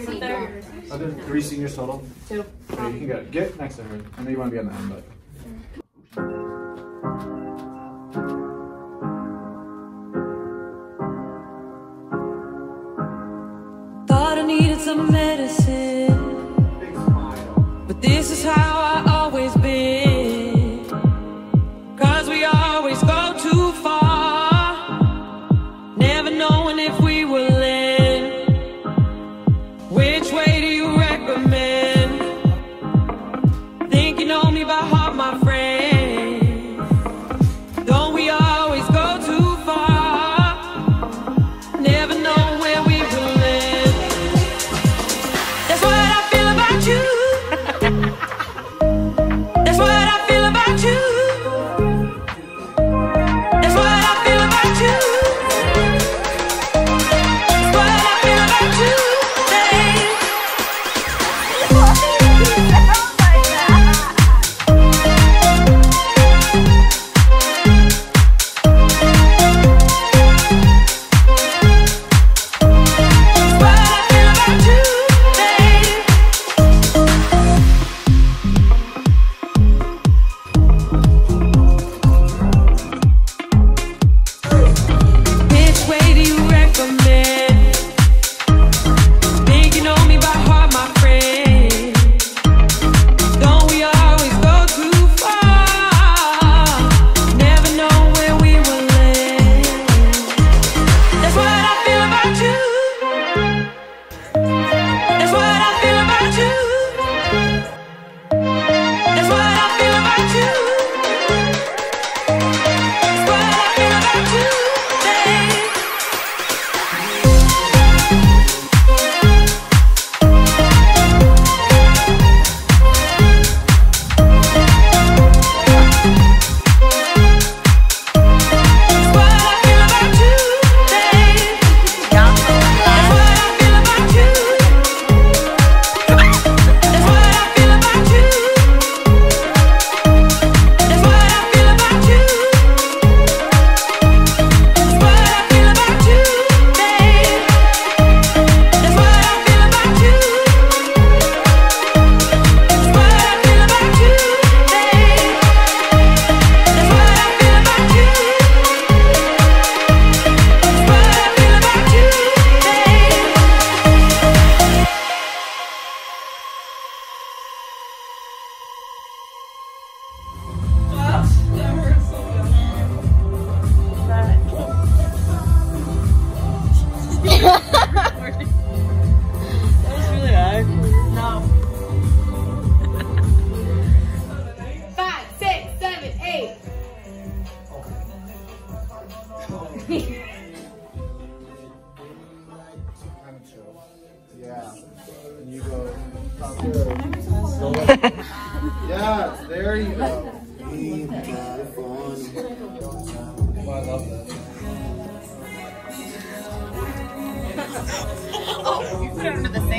Are there 3 seniors total? 2. Okay, you can go. Get next to her. I know you want to be on the end, but. Thought I needed some medicine, Big smile. but this is how I always been. 'Cause we always go too far, never knowing if we will end. Which way do you recommend? Think you know me by heart, my friend. Don't we always go too far, never know where we will end. That's what I feel about you. That's what I feel about you. That's what I feel about you. That's what I feel about you, babe. Yeah. And you go. Yeah, there you go. Oh, I love that. Oh, you put it under the